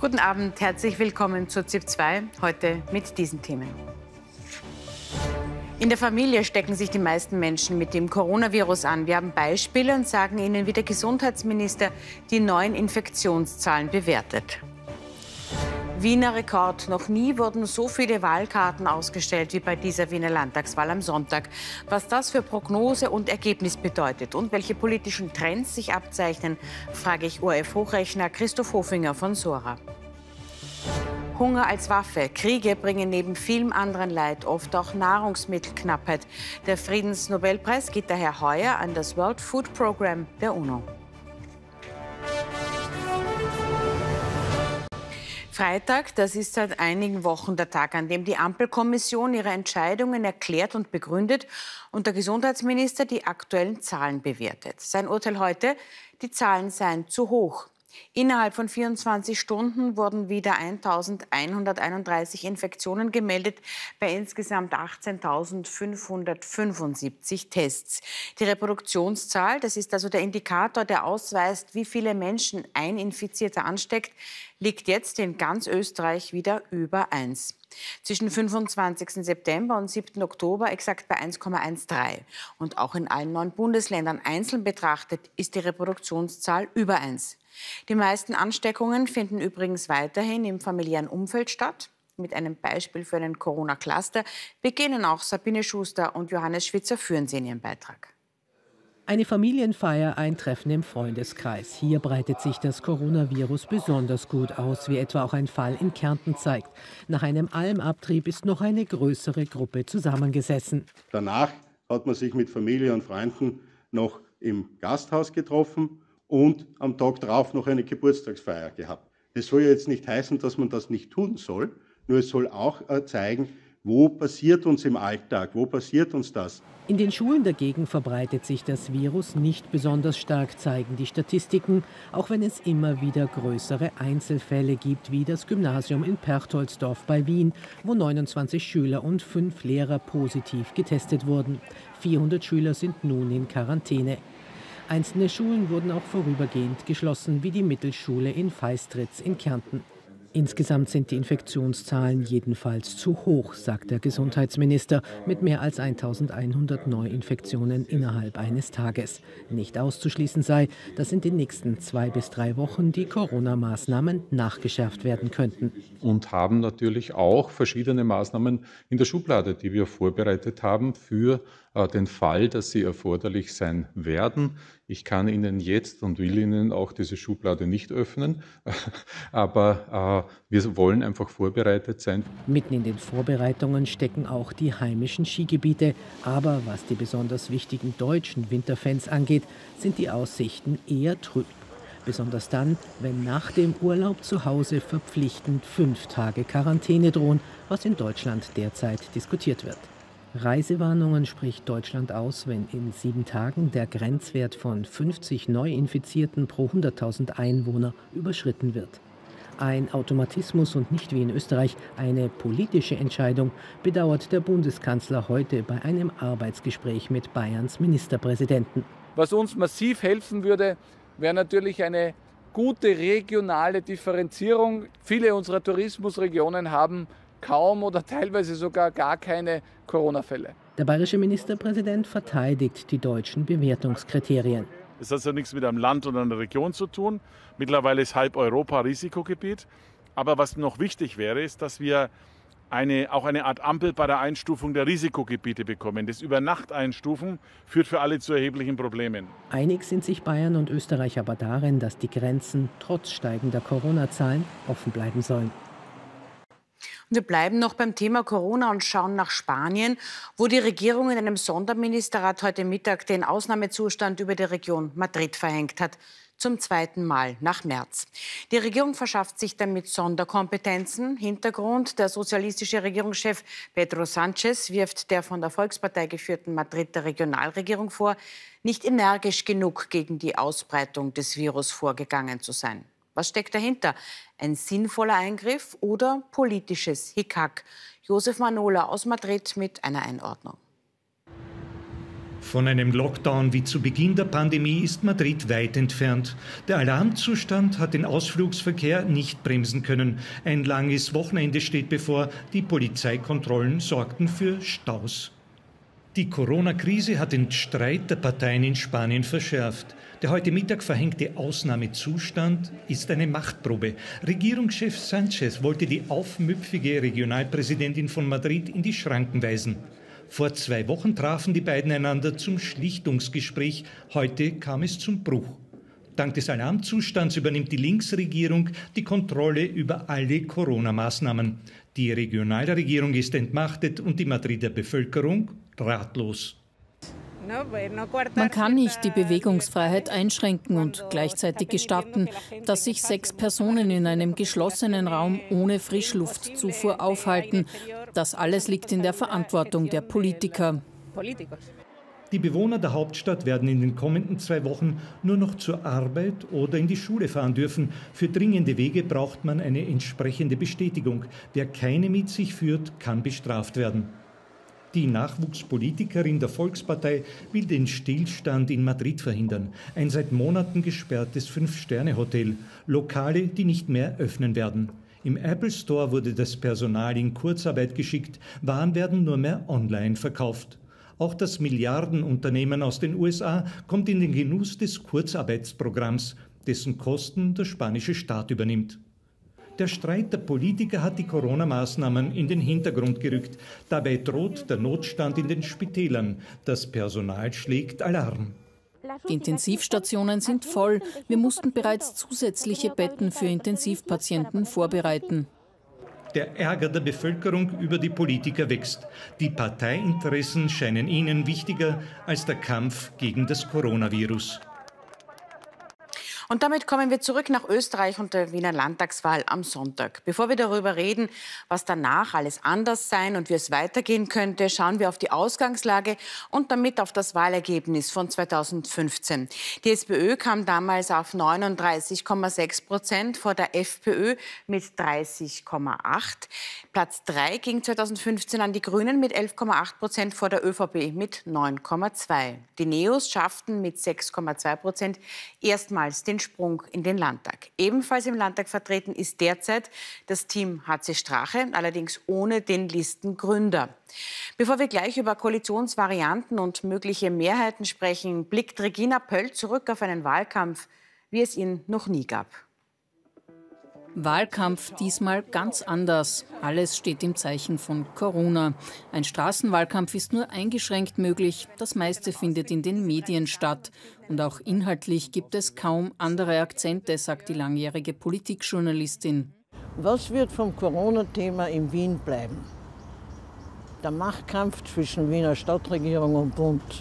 Guten Abend, herzlich willkommen zur ZIP 2, heute mit diesen Themen. In der Familie stecken sich die meisten Menschen mit dem Coronavirus an. Wir haben Beispiele und sagen Ihnen, wie der Gesundheitsminister die neuen Infektionszahlen bewertet. Wiener Rekord. Noch nie wurden so viele Wahlkarten ausgestellt wie bei dieser Wiener Landtagswahl am Sonntag. Was das für Prognose und Ergebnis bedeutet und welche politischen Trends sich abzeichnen, frage ich ORF-Hochrechner Christoph Hofinger von Sora. Hunger als Waffe. Kriege bringen neben vielem anderen Leid oft auch Nahrungsmittelknappheit. Der Friedensnobelpreis geht daher heuer an das World Food Programme der UNO. Freitag, das ist seit einigen Wochen der Tag, an dem die Ampelkommission ihre Entscheidungen erklärt und begründet und der Gesundheitsminister die aktuellen Zahlen bewertet. Sein Urteil heute, die Zahlen seien zu hoch. Innerhalb von 24 Stunden wurden wieder 1.131 Infektionen gemeldet bei insgesamt 18.575 Tests. Die Reproduktionszahl, das ist also der Indikator, der ausweist, wie viele Menschen ein Infizierter ansteckt, liegt jetzt in ganz Österreich wieder über 1. Zwischen 25. September und 7. Oktober exakt bei 1,13. Und auch in allen 9 Bundesländern einzeln betrachtet ist die Reproduktionszahl über 1. Die meisten Ansteckungen finden übrigens weiterhin im familiären Umfeld statt. Mit einem Beispiel für einen Corona-Cluster beginnen auch Sabine Schuster und Johannes Schwitzer, führen sie in ihrem Beitrag. Eine Familienfeier, ein Treffen im Freundeskreis. Hier breitet sich das Coronavirus besonders gut aus, wie etwa auch ein Fall in Kärnten zeigt. Nach einem Almabtrieb ist noch eine größere Gruppe zusammengesessen. Danach hat man sich mit Familie und Freunden noch im Gasthaus getroffen und am Tag darauf noch eine Geburtstagsfeier gehabt. Das soll ja jetzt nicht heißen, dass man das nicht tun soll, nur es soll auch zeigen, wo passiert uns im Alltag, wo passiert uns das. In den Schulen dagegen verbreitet sich das Virus nicht besonders stark, zeigen die Statistiken, auch wenn es immer wieder größere Einzelfälle gibt, wie das Gymnasium in Perchtoldsdorf bei Wien, wo 29 Schüler und 5 Lehrer positiv getestet wurden. 400 Schüler sind nun in Quarantäne. Einzelne Schulen wurden auch vorübergehend geschlossen, wie die Mittelschule in Feistritz in Kärnten. Insgesamt sind die Infektionszahlen jedenfalls zu hoch, sagt der Gesundheitsminister, mit mehr als 1.100 Neuinfektionen innerhalb eines Tages. Nicht auszuschließen sei, dass in den nächsten 2 bis 3 Wochen die Corona-Maßnahmen nachgeschärft werden könnten. Und haben natürlich auch verschiedene Maßnahmen in der Schublade, die wir vorbereitet haben für den Fall, dass sie erforderlich sein werden. Ich kann Ihnen jetzt und will Ihnen auch diese Schublade nicht öffnen, aber wir wollen einfach vorbereitet sein. Mitten in den Vorbereitungen stecken auch die heimischen Skigebiete. Aber was die besonders wichtigen deutschen Winterfans angeht, sind die Aussichten eher trüb. Besonders dann, wenn nach dem Urlaub zu Hause verpflichtend 5 Tage Quarantäne drohen, was in Deutschland derzeit diskutiert wird. Reisewarnungen spricht Deutschland aus, wenn in 7 Tagen der Grenzwert von 50 Neuinfizierten pro 100.000 Einwohner überschritten wird. Ein Automatismus und nicht wie in Österreich eine politische Entscheidung, bedauert der Bundeskanzler heute bei einem Arbeitsgespräch mit Bayerns Ministerpräsidenten. Was uns massiv helfen würde, wäre natürlich eine gute regionale Differenzierung. Viele unserer Tourismusregionen haben kaum oder teilweise sogar gar keine Corona-Fälle. Der bayerische Ministerpräsident verteidigt die deutschen Bewertungskriterien. Es hat ja nichts mit einem Land oder einer Region zu tun. Mittlerweile ist halb Europa Risikogebiet. Aber was noch wichtig wäre, ist, dass wir auch eine Art Ampel bei der Einstufung der Risikogebiete bekommen. Das Über-Nacht-Einstufen führt für alle zu erheblichen Problemen. Einig sind sich Bayern und Österreich aber darin, dass die Grenzen trotz steigender Corona-Zahlen offen bleiben sollen. Und wir bleiben noch beim Thema Corona und schauen nach Spanien, wo die Regierung in einem Sonderministerrat heute Mittag den Ausnahmezustand über die Region Madrid verhängt hat. Zum 2. Mal nach März. Die Regierung verschafft sich damit Sonderkompetenzen. Hintergrund: der sozialistische Regierungschef Pedro Sánchez wirft der von der Volkspartei geführten Madrider Regionalregierung vor, nicht energisch genug gegen die Ausbreitung des Virus vorgegangen zu sein. Was steckt dahinter? Ein sinnvoller Eingriff oder politisches Hickhack? Josef Manola aus Madrid mit einer Einordnung. Von einem Lockdown wie zu Beginn der Pandemie ist Madrid weit entfernt. Der Alarmzustand hat den Ausflugsverkehr nicht bremsen können. Ein langes Wochenende steht bevor. Die Polizeikontrollen sorgten für Staus. Die Corona-Krise hat den Streit der Parteien in Spanien verschärft. Der heute Mittag verhängte Ausnahmezustand ist eine Machtprobe. Regierungschef Sánchez wollte die aufmüpfige Regionalpräsidentin von Madrid in die Schranken weisen. Vor 2 Wochen trafen die beiden einander zum Schlichtungsgespräch. Heute kam es zum Bruch. Dank des Alarmzustands übernimmt die Linksregierung die Kontrolle über alle Corona-Maßnahmen. Die Regionalregierung ist entmachtet und die Madrider Bevölkerung ratlos. Man kann nicht die Bewegungsfreiheit einschränken und gleichzeitig gestatten, dass sich 6 Personen in einem geschlossenen Raum ohne Frischluftzufuhr aufhalten. Das alles liegt in der Verantwortung der Politiker. Die Bewohner der Hauptstadt werden in den kommenden 2 Wochen nur noch zur Arbeit oder in die Schule fahren dürfen. Für dringende Wege braucht man eine entsprechende Bestätigung. Wer keine mit sich führt, kann bestraft werden. Die Nachwuchspolitikerin der Volkspartei will den Stillstand in Madrid verhindern. Ein seit Monaten gesperrtes 5-Sterne-Hotel. Lokale, die nicht mehr öffnen werden. Im Apple Store wurde das Personal in Kurzarbeit geschickt. Waren werden nur mehr online verkauft. Auch das Milliardenunternehmen aus den USA kommt in den Genuss des Kurzarbeitsprogramms, dessen Kosten der spanische Staat übernimmt. Der Streit der Politiker hat die Corona-Maßnahmen in den Hintergrund gerückt. Dabei droht der Notstand in den Spitälern. Das Personal schlägt Alarm. Die Intensivstationen sind voll. Wir mussten bereits zusätzliche Betten für Intensivpatienten vorbereiten. Der Ärger der Bevölkerung über die Politiker wächst. Die Parteiinteressen scheinen ihnen wichtiger als der Kampf gegen das Coronavirus. Und damit kommen wir zurück nach Österreich und der Wiener Landtagswahl am Sonntag. Bevor wir darüber reden, was danach alles anders sein und wie es weitergehen könnte, schauen wir auf die Ausgangslage und damit auf das Wahlergebnis von 2015. Die SPÖ kam damals auf 39,6% vor der FPÖ mit 30,8%. Platz 3 ging 2015 an die Grünen mit 11,8% vor der ÖVP mit 9,2%. Die Neos schafften mit 6,2% erstmals den Sprung in den Landtag. Ebenfalls im Landtag vertreten ist derzeit das Team HC Strache, allerdings ohne den Listengründer. Bevor wir gleich über Koalitionsvarianten und mögliche Mehrheiten sprechen, blickt Regina Pöll zurück auf einen Wahlkampf, wie es ihn noch nie gab. Wahlkampf diesmal ganz anders. Alles steht im Zeichen von Corona. Ein Straßenwahlkampf ist nur eingeschränkt möglich. Das meiste findet in den Medien statt. Und auch inhaltlich gibt es kaum andere Akzente, sagt die langjährige Politikjournalistin. Was wird vom Corona-Thema in Wien bleiben? Der Machtkampf zwischen Wiener Stadtregierung und Bund.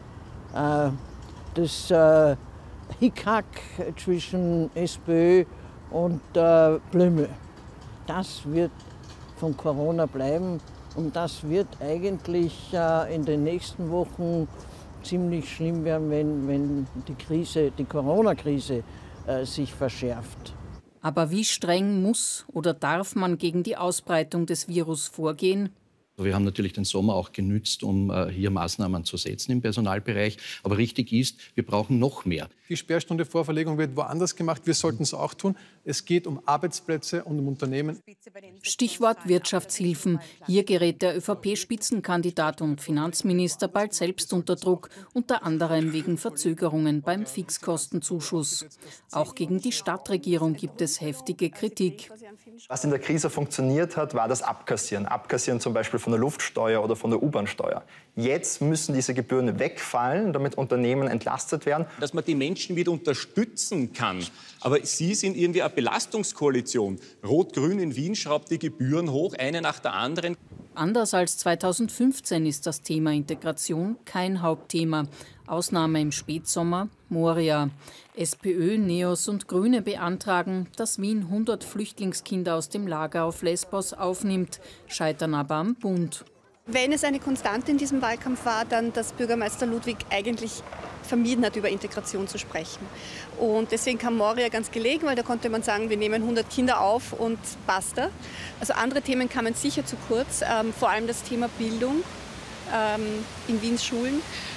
Das Hickhack zwischen SPÖ und Blümel. Das wird von Corona bleiben und das wird eigentlich in den nächsten Wochen ziemlich schlimm werden, wenn die Corona-Krise sich verschärft. Aber wie streng muss oder darf man gegen die Ausbreitung des Virus vorgehen? Wir haben natürlich den Sommer auch genützt, um hier Maßnahmen zu setzen im Personalbereich. Aber richtig ist, wir brauchen noch mehr. Die Sperrstunde Vorverlegung wird woanders gemacht. Wir sollten es auch tun. Es geht um Arbeitsplätze und um Unternehmen. Stichwort Wirtschaftshilfen. Hier gerät der ÖVP-Spitzenkandidat und Finanzminister bald selbst unter Druck, unter anderem wegen Verzögerungen beim Fixkostenzuschuss. Auch gegen die Stadtregierung gibt es heftige Kritik. Was in der Krise funktioniert hat, war das Abkassieren. Abkassieren zum Beispiel von der Luftsteuer oder von der U-Bahn-Steuer. Jetzt müssen diese Gebühren wegfallen, damit Unternehmen entlastet werden. Dass man die Menschen wieder unterstützen kann. Aber Sie sind irgendwie eine Belastungskoalition. Rot-Grün in Wien schraubt die Gebühren hoch, eine nach der anderen. Anders als 2015 ist das Thema Integration kein Hauptthema. Ausnahme im Spätsommer, Moria. SPÖ, Neos und Grüne beantragen, dass Wien 100 Flüchtlingskinder aus dem Lager auf Lesbos aufnimmt, scheitern aber am Bund. Wenn es eine Konstante in diesem Wahlkampf war, dann, dass Bürgermeister Ludwig eigentlich vermieden hat, über Integration zu sprechen. Und deswegen kam Moria ganz gelegen, weil da konnte man sagen, wir nehmen 100 Kinder auf und basta. Also andere Themen kamen sicher zu kurz, vor allem das Thema Bildung in Wiens Schulen.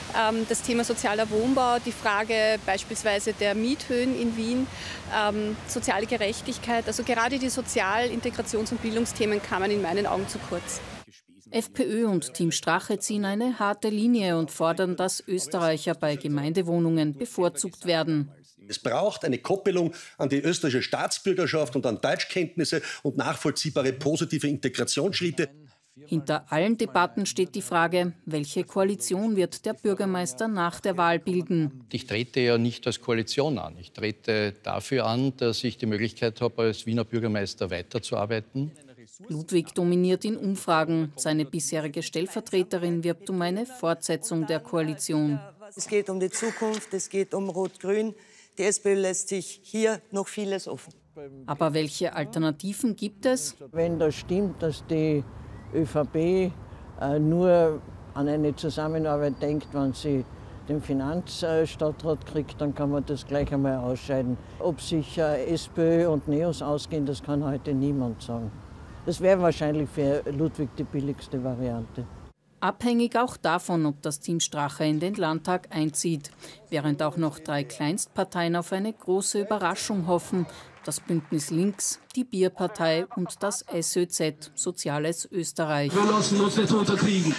das Thema sozialer Wohnbau, die Frage beispielsweise der Miethöhen in Wien, soziale Gerechtigkeit. Also gerade die Sozial-, Integrations- und Bildungsthemen kamen in meinen Augen zu kurz. FPÖ und Team Strache ziehen eine harte Linie und fordern, dass Österreicher bei Gemeindewohnungen bevorzugt werden. Es braucht eine Koppelung an die österreichische Staatsbürgerschaft und an Deutschkenntnisse und nachvollziehbare positive Integrationsschritte. Hinter allen Debatten steht die Frage, welche Koalition wird der Bürgermeister nach der Wahl bilden? Ich trete ja nicht als Koalition an. Ich trete dafür an, dass ich die Möglichkeit habe, als Wiener Bürgermeister weiterzuarbeiten. Ludwig dominiert in Umfragen. Seine bisherige Stellvertreterin wirbt um eine Fortsetzung der Koalition. Es geht um die Zukunft, es geht um Rot-Grün. Die SPÖ lässt sich hier noch vieles offen. Aber welche Alternativen gibt es? Wenn das stimmt, dass die ÖVP nur an eine Zusammenarbeit denkt, wenn sie den Finanzstadtrat kriegt, dann kann man das gleich einmal ausscheiden. Ob sich SPÖ und NEOS ausgehen, das kann heute niemand sagen. Das wäre wahrscheinlich für Ludwig die billigste Variante. Abhängig auch davon, ob das Team Strache in den Landtag einzieht. Während auch noch 3 Kleinstparteien auf eine große Überraschung hoffen. Das Bündnis Links, die Bierpartei und das SÖZ, Soziales Österreich. Wir lassen uns nicht unterkriegen.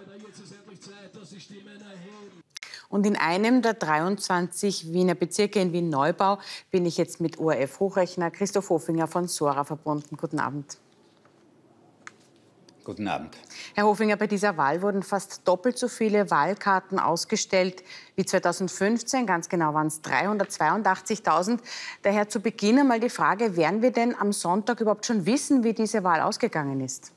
Und in einem der 23 Wiener Bezirke in Wien-Neubau bin ich jetzt mit ORF-Hochrechner Christoph Hofinger von Sora verbunden. Guten Abend. Guten Abend. Herr Hofinger, bei dieser Wahl wurden fast doppelt so viele Wahlkarten ausgestellt wie 2015. Ganz genau waren es 382.000. Daher zu Beginn einmal die Frage, werden wir denn am Sonntag überhaupt schon wissen, wie diese Wahl ausgegangen ist?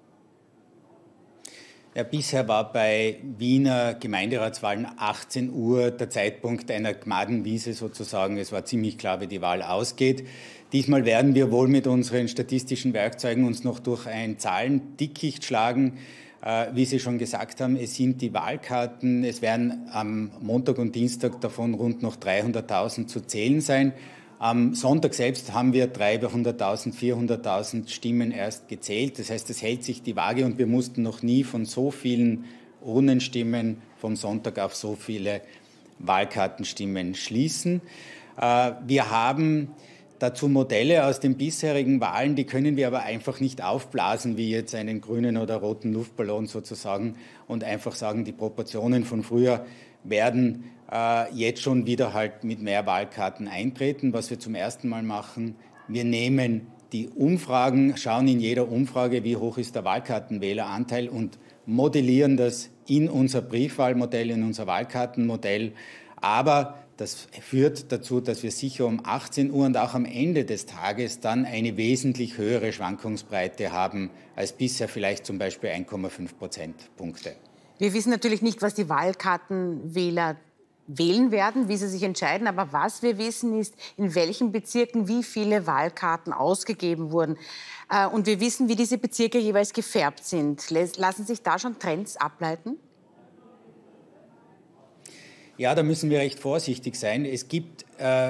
Ja, bisher war bei Wiener Gemeinderatswahlen 18 Uhr der Zeitpunkt einer Gmadenwiese sozusagen. Es war ziemlich klar, wie die Wahl ausgeht. Diesmal werden wir wohl mit unseren statistischen Werkzeugen uns noch durch ein Zahlendickicht schlagen. Wie Sie schon gesagt haben, es sind die Wahlkarten. Es werden am Montag und Dienstag davon rund noch 300.000 zu zählen sein. Am Sonntag selbst haben wir 300.000, 400.000 Stimmen erst gezählt. Das heißt, es hält sich die Waage und wir mussten noch nie von so vielen Urnenstimmen vom Sonntag auf so viele Wahlkartenstimmen schließen. Wir haben dazu Modelle aus den bisherigen Wahlen, die können wir aber einfach nicht aufblasen, wie jetzt einen grünen oder roten Luftballon sozusagen und einfach sagen, die Proportionen von früher werden jetzt schon wieder halt mit mehr Wahlkarten eintreten. Was wir zum ersten Mal machen, wir nehmen die Umfragen, schauen in jeder Umfrage, wie hoch ist der Wahlkartenwähleranteil und modellieren das in unser Briefwahlmodell, in unser Wahlkartenmodell. Aber das führt dazu, dass wir sicher um 18 Uhr und auch am Ende des Tages dann eine wesentlich höhere Schwankungsbreite haben als bisher, vielleicht zum Beispiel 1,5 Prozentpunkte. Wir wissen natürlich nicht, was die Wahlkartenwähler wählen werden, wie sie sich entscheiden. Aber was wir wissen ist, in welchen Bezirken wie viele Wahlkarten ausgegeben wurden. Und wir wissen, wie diese Bezirke jeweils gefärbt sind. Lassen sich da schon Trends ableiten? Ja, da müssen wir recht vorsichtig sein. Es gibt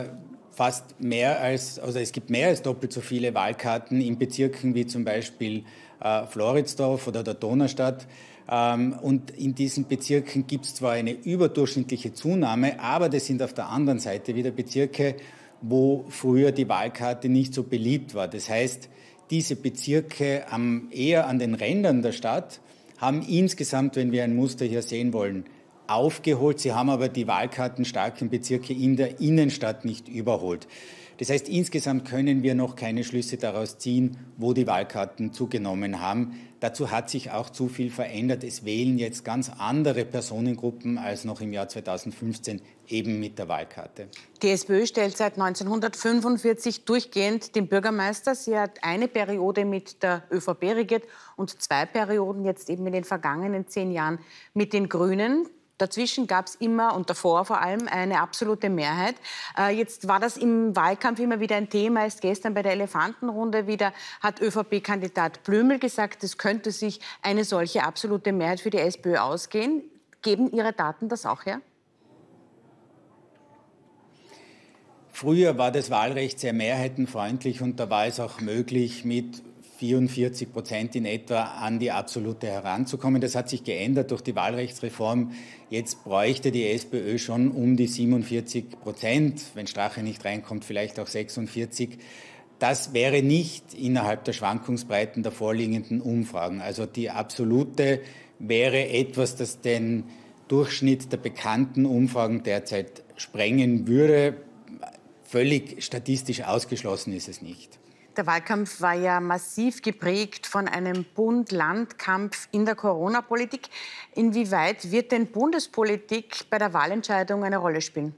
es gibt mehr als doppelt so viele Wahlkarten in Bezirken wie zum Beispiel Floridsdorf oder der Donaustadt. Und in diesen Bezirken gibt es zwar eine überdurchschnittliche Zunahme, aber das sind auf der anderen Seite wieder Bezirke, wo früher die Wahlkarte nicht so beliebt war. Das heißt, diese Bezirke eher an den Rändern der Stadt haben insgesamt, wenn wir ein Muster hier sehen wollen, aufgeholt. Sie haben aber die wahlkartenstarken Bezirke in der Innenstadt nicht überholt. Das heißt, insgesamt können wir noch keine Schlüsse daraus ziehen, wo die Wahlkarten zugenommen haben. Dazu hat sich auch zu viel verändert. Es wählen jetzt ganz andere Personengruppen als noch im Jahr 2015 eben mit der Wahlkarte. Die SPÖ stellt seit 1945 durchgehend den Bürgermeister. Sie hat eine Periode mit der ÖVP regiert und 2 Perioden jetzt eben in den vergangenen 10 Jahren mit den Grünen. Dazwischen gab es immer und davor vor allem eine absolute Mehrheit. Jetzt war das im Wahlkampf immer wieder ein Thema. Erst gestern bei der Elefantenrunde wieder hat ÖVP-Kandidat Blümel gesagt, es könnte sich eine solche absolute Mehrheit für die SPÖ ausgehen. Geben Ihre Daten das auch her? Früher war das Wahlrecht sehr mehrheitenfreundlich und da war es auch möglich, mit 44% in etwa an die absolute heranzukommen. Das hat sich geändert durch die Wahlrechtsreform. Jetzt bräuchte die SPÖ schon um die 47%, wenn Strache nicht reinkommt, vielleicht auch 46%. Das wäre nicht innerhalb der Schwankungsbreiten der vorliegenden Umfragen. Also die absolute wäre etwas, das den Durchschnitt der bekannten Umfragen derzeit sprengen würde. Völlig statistisch ausgeschlossen ist es nicht. Der Wahlkampf war ja massiv geprägt von einem Bund-Land-Kampf in der Corona-Politik. Inwieweit wird denn Bundespolitik bei der Wahlentscheidung eine Rolle spielen?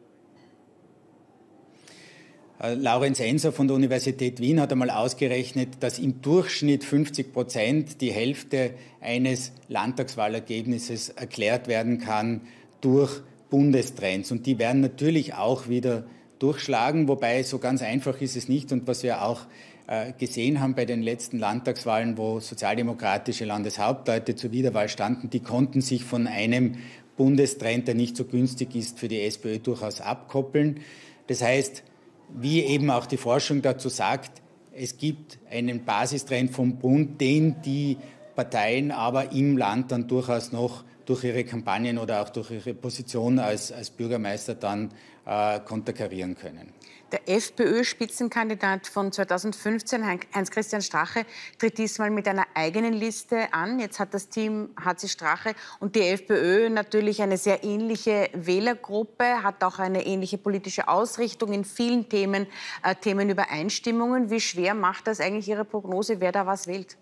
Laurenz Enser von der Universität Wien hat einmal ausgerechnet, dass im Durchschnitt 50%, die Hälfte eines Landtagswahlergebnisses, erklärt werden kann durch Bundestrends. Und die werden natürlich auch wieder durchschlagen, wobei so ganz einfach ist es nicht. Und was wir auch gesehen haben bei den letzten Landtagswahlen, wo sozialdemokratische Landeshauptleute zur Wiederwahl standen, die konnten sich von einem Bundestrend, der nicht so günstig ist, für die SPÖ durchaus abkoppeln. Das heißt, wie eben auch die Forschung dazu sagt, es gibt einen Basistrend vom Bund, den die Parteien aber im Land dann durchaus noch durch ihre Kampagnen oder auch durch ihre Position als Bürgermeister dann konterkarieren können. Der FPÖ-Spitzenkandidat von 2015, Heinz-Christian Strache, tritt diesmal mit einer eigenen Liste an. Jetzt hat das Team HC Strache und die FPÖ natürlich eine sehr ähnliche Wählergruppe, hat auch eine ähnliche politische Ausrichtung in vielen Themen, Themenübereinstimmungen. Wie schwer macht das eigentlich Ihre Prognose, wer da was wählt?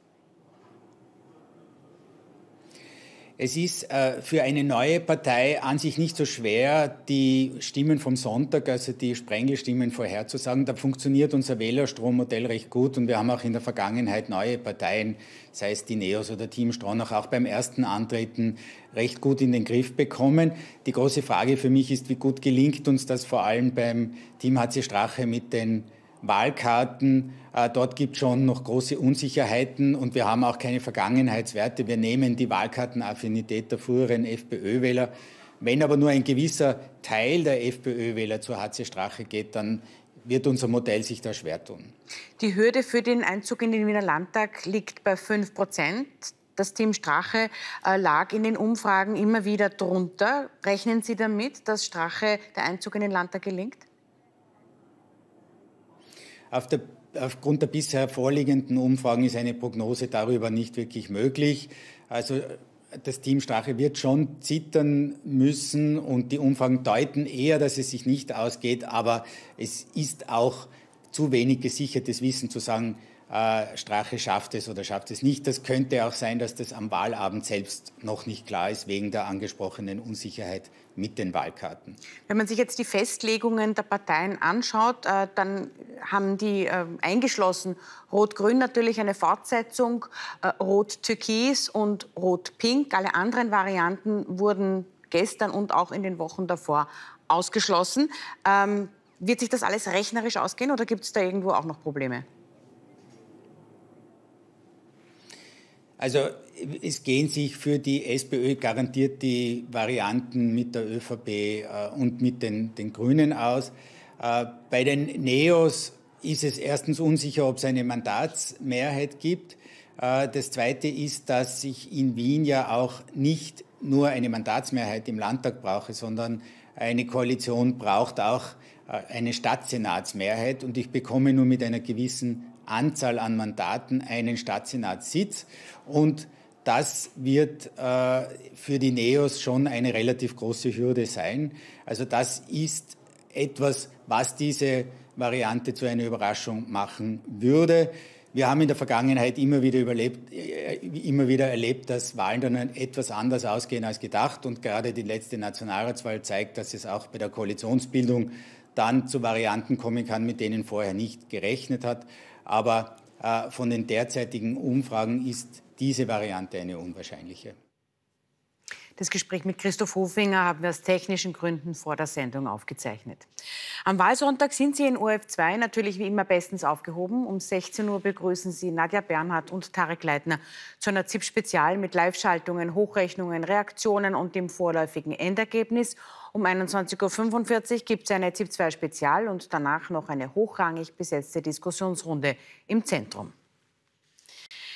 Es ist für eine neue Partei an sich nicht so schwer, die Stimmen vom Sonntag, also die Sprengelstimmen, vorherzusagen. Da funktioniert unser Wählerstrommodell recht gut und wir haben auch in der Vergangenheit neue Parteien, sei es die NEOS oder Team Stronach, auch beim ersten Antreten recht gut in den Griff bekommen. Die große Frage für mich ist, wie gut gelingt uns das vor allem beim Team HC Strache mit den Wahlkarten. Dort gibt es schon noch große Unsicherheiten und wir haben auch keine Vergangenheitswerte. Wir nehmen die Wahlkartenaffinität der früheren FPÖ-Wähler. Wenn aber nur ein gewisser Teil der FPÖ-Wähler zur HC Strache geht, dann wird unser Modell sich da schwer tun. Die Hürde für den Einzug in den Wiener Landtag liegt bei 5%. Das Team Strache lag in den Umfragen immer wieder drunter. Rechnen Sie damit, dass Strache der Einzug in den Landtag gelingt? Aufgrund der bisher vorliegenden Umfragen ist eine Prognose darüber nicht wirklich möglich. Also das Team Strache wird schon zittern müssen und die Umfragen deuten eher, dass es sich nicht ausgeht. Aber es ist auch zu wenig gesichertes Wissen zu sagen, Strache schafft es oder schafft es nicht. Das könnte auch sein, dass das am Wahlabend selbst noch nicht klar ist, wegen der angesprochenen Unsicherheit mit den Wahlkarten. Wenn man sich jetzt die Festlegungen der Parteien anschaut, dann haben die eingeschlossen Rot-Grün natürlich eine Fortsetzung, Rot-Türkis und Rot-Pink. Alle anderen Varianten wurden gestern und auch in den Wochen davor ausgeschlossen. Wird sich das alles rechnerisch ausgehen oder gibt es da irgendwo auch noch Probleme? Also es gehen sich für die SPÖ garantiert die Varianten mit der ÖVP und mit den Grünen aus. Bei den NEOS ist es erstens unsicher, ob es eine Mandatsmehrheit gibt. Das Zweite ist, dass ich in Wien ja auch nicht nur eine Mandatsmehrheit im Landtag brauche, sondern eine Koalition braucht auch eine Stadtsenatsmehrheit. Und ich bekomme nur mit einer gewissen Anzahl an Mandaten einen Stadtsenatssitz. Und das wird für die NEOS schon eine relativ große Hürde sein. Also das ist etwas, was diese Variante zu einer Überraschung machen würde. Wir haben in der Vergangenheit immer wieder erlebt, dass Wahlen dann etwas anders ausgehen als gedacht. Und gerade die letzte Nationalratswahl zeigt, dass es auch bei der Koalitionsbildung dann zu Varianten kommen kann, mit denen vorher nicht gerechnet hat. Aber von den derzeitigen Umfragen ist diese Variante eine unwahrscheinliche. Das Gespräch mit Christoph Hofinger haben wir aus technischen Gründen vor der Sendung aufgezeichnet. Am Wahlsonntag sind Sie in ORF2 natürlich wie immer bestens aufgehoben. Um 16 Uhr begrüßen Sie Nadja Bernhardt und Tarek Leitner zu einer ZIP-Spezial mit Live-Schaltungen, Hochrechnungen, Reaktionen und dem vorläufigen Endergebnis. Um 21.45 Uhr gibt es eine ZIP-2-Spezial und danach noch eine hochrangig besetzte Diskussionsrunde im Zentrum.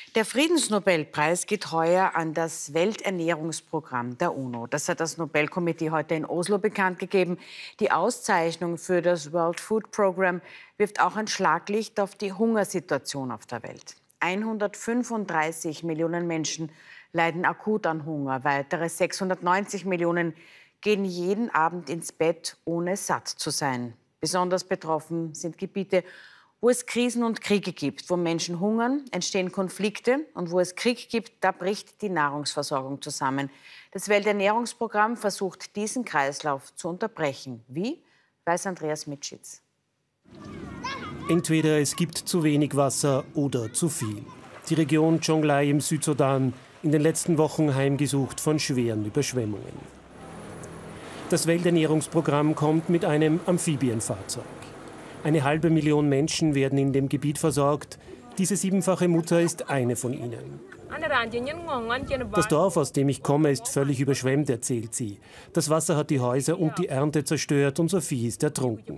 Der Friedensnobelpreis geht heuer an das Welternährungsprogramm der UNO. Das hat das Nobelkomitee heute in Oslo bekannt gegeben. Die Auszeichnung für das World Food Program wirft auch ein Schlaglicht auf die Hungersituation auf der Welt. 135 Millionen Menschen leiden akut an Hunger. Weitere 690 Millionen gehen jeden Abend ins Bett, ohne satt zu sein. Besonders betroffen sind Gebiete, wo es Krisen und Kriege gibt. Wo Menschen hungern, entstehen Konflikte. Und wo es Krieg gibt, da bricht die Nahrungsversorgung zusammen. Das Welternährungsprogramm versucht, diesen Kreislauf zu unterbrechen. Wie? Weiß Andreas Mitschitz. Entweder es gibt zu wenig Wasser oder zu viel. Die Region Jonglei im Südsudan, in den letzten Wochen heimgesucht von schweren Überschwemmungen. Das Welternährungsprogramm kommt mit einem Amphibienfahrzeug. 500.000 Menschen werden in dem Gebiet versorgt. Diese 7-fache Mutter ist eine von ihnen. Das Dorf, aus dem ich komme, ist völlig überschwemmt, erzählt sie. Das Wasser hat die Häuser und die Ernte zerstört, unser Vieh ist ertrunken.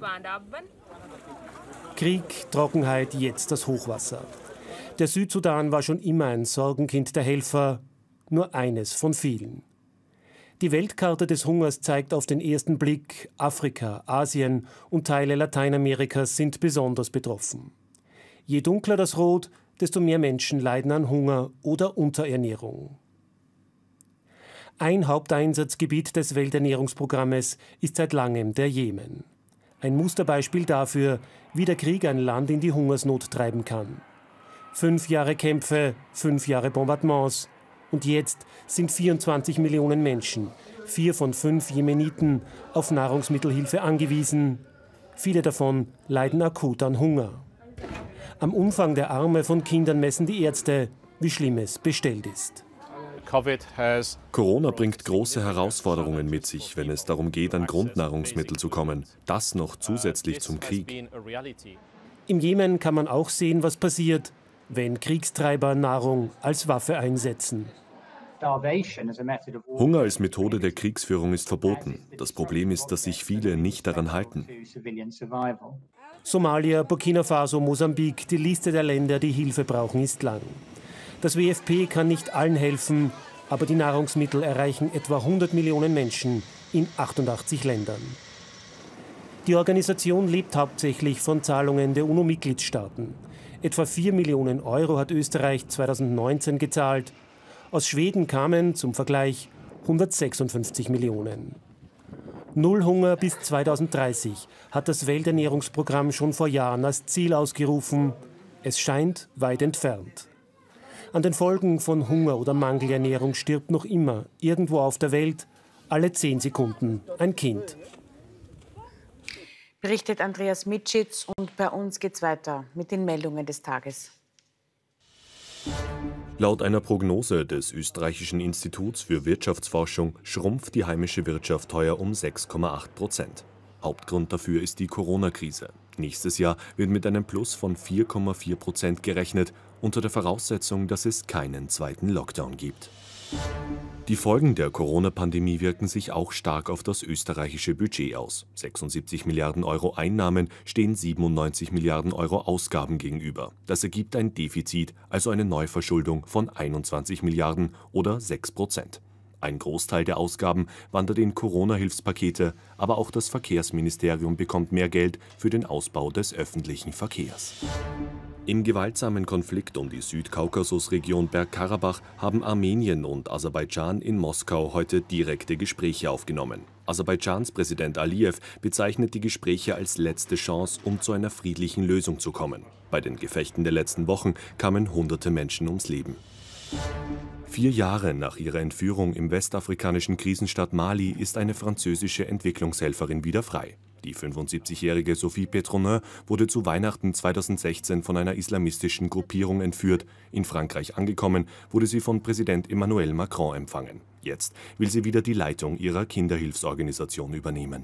Krieg, Trockenheit, jetzt das Hochwasser. Der Südsudan war schon immer ein Sorgenkind der Helfer, nur eines von vielen. Die Weltkarte des Hungers zeigt auf den ersten Blick, Afrika, Asien und Teile Lateinamerikas sind besonders betroffen. Je dunkler das Rot, desto mehr Menschen leiden an Hunger oder Unterernährung. Ein Haupteinsatzgebiet des Welternährungsprogrammes ist seit langem der Jemen. Ein Musterbeispiel dafür, wie der Krieg ein Land in die Hungersnot treiben kann. 5 Jahre Kämpfe, 5 Jahre Bombardements. Und jetzt sind 24 Millionen Menschen, 4 von 5 Jemeniten, auf Nahrungsmittelhilfe angewiesen. Viele davon leiden akut an Hunger. Am Umfang der Arme von Kindern messen die Ärzte, wie schlimm es bestellt ist. Corona bringt große Herausforderungen mit sich, wenn es darum geht, an Grundnahrungsmittel zu kommen. Das noch zusätzlich zum Krieg. Im Jemen kann man auch sehen, was passiert, wenn Kriegstreiber Nahrung als Waffe einsetzen. Hunger als Methode der Kriegsführung ist verboten. Das Problem ist, dass sich viele nicht daran halten. Somalia, Burkina Faso, Mosambik, die Liste der Länder, die Hilfe brauchen, ist lang. Das WFP kann nicht allen helfen, aber die Nahrungsmittel erreichen etwa 100 Millionen Menschen in 88 Ländern. Die Organisation lebt hauptsächlich von Zahlungen der UNO-Mitgliedstaaten. Etwa 4 Millionen Euro hat Österreich 2019 gezahlt. Aus Schweden kamen, zum Vergleich, 156 Millionen. Null Hunger bis 2030 hat das Welternährungsprogramm schon vor Jahren als Ziel ausgerufen. Es scheint weit entfernt. An den Folgen von Hunger oder Mangelernährung stirbt noch immer irgendwo auf der Welt alle 10 Sekunden ein Kind. Berichtet Andreas Mitschitz, und bei uns geht's weiter mit den Meldungen des Tages. Laut einer Prognose des Österreichischen Instituts für Wirtschaftsforschung schrumpft die heimische Wirtschaft heuer um 6,8%. Hauptgrund dafür ist die Corona-Krise. Nächstes Jahr wird mit einem Plus von 4,4% gerechnet, unter der Voraussetzung, dass es keinen zweiten Lockdown gibt. Die Folgen der Corona-Pandemie wirken sich auch stark auf das österreichische Budget aus. 76 Milliarden Euro Einnahmen stehen 97 Milliarden Euro Ausgaben gegenüber. Das ergibt ein Defizit, also eine Neuverschuldung von 21 Milliarden oder 6%. Ein Großteil der Ausgaben wandert in Corona-Hilfspakete, aber auch das Verkehrsministerium bekommt mehr Geld für den Ausbau des öffentlichen Verkehrs. Im gewaltsamen Konflikt um die Südkaukasusregion Bergkarabach haben Armenien und Aserbaidschan in Moskau heute direkte Gespräche aufgenommen. Aserbaidschans Präsident Aliyev bezeichnet die Gespräche als letzte Chance, um zu einer friedlichen Lösung zu kommen. Bei den Gefechten der letzten Wochen kamen hunderte Menschen ums Leben. 4 Jahre nach ihrer Entführung im westafrikanischen Krisenstaat Mali ist eine französische Entwicklungshelferin wieder frei. Die 75-jährige Sophie Petronin wurde zu Weihnachten 2016 von einer islamistischen Gruppierung entführt. In Frankreich angekommen, wurde sie von Präsident Emmanuel Macron empfangen. Jetzt will sie wieder die Leitung ihrer Kinderhilfsorganisation übernehmen.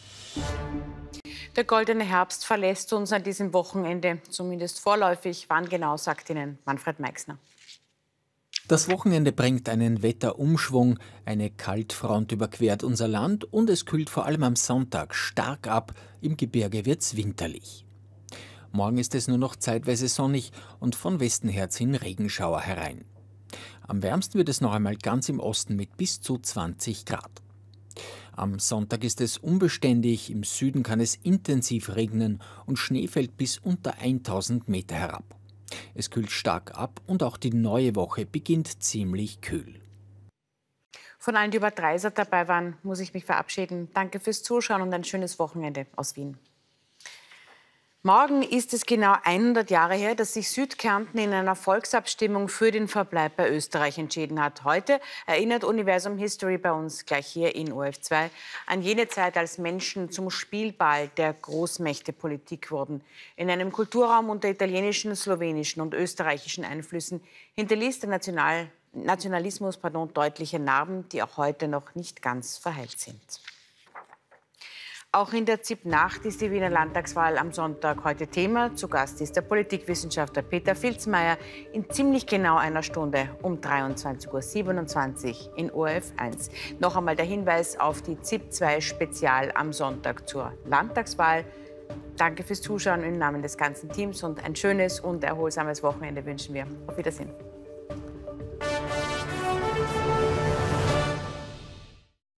Der goldene Herbst verlässt uns an diesem Wochenende, zumindest vorläufig. Wann genau, sagt Ihnen Manfred Meixner. Das Wochenende bringt einen Wetterumschwung, eine Kaltfront überquert unser Land und es kühlt vor allem am Sonntag stark ab, im Gebirge wird's winterlich. Morgen ist es nur noch zeitweise sonnig und von Westen her ziehen Regenschauer herein. Am wärmsten wird es noch einmal ganz im Osten mit bis zu 20 Grad. Am Sonntag ist es unbeständig, im Süden kann es intensiv regnen und Schnee fällt bis unter 1000 Meter herab. Es kühlt stark ab und auch die neue Woche beginnt ziemlich kühl. Von allen, die über Dreisat dabei waren, muss ich mich verabschieden. Danke fürs Zuschauen und ein schönes Wochenende aus Wien. Morgen ist es genau 100 Jahre her, dass sich Südkärnten in einer Volksabstimmung für den Verbleib bei Österreich entschieden hat. Heute erinnert Universum History bei uns gleich hier in ORF2 an jene Zeit, als Menschen zum Spielball der Großmächtepolitik wurden. In einem Kulturraum unter italienischen, slowenischen und österreichischen Einflüssen hinterließ der Nationalismus deutliche Narben, die auch heute noch nicht ganz verheilt sind. Auch in der ZIP-Nacht ist die Wiener Landtagswahl am Sonntag heute Thema. Zu Gast ist der Politikwissenschaftler Peter Filzmeier in ziemlich genau einer Stunde um 23:27 Uhr in ORF1. Noch einmal der Hinweis auf die ZIP-2 Spezial am Sonntag zur Landtagswahl. Danke fürs Zuschauen im Namen des ganzen Teams und ein schönes und erholsames Wochenende wünschen wir. Auf Wiedersehen.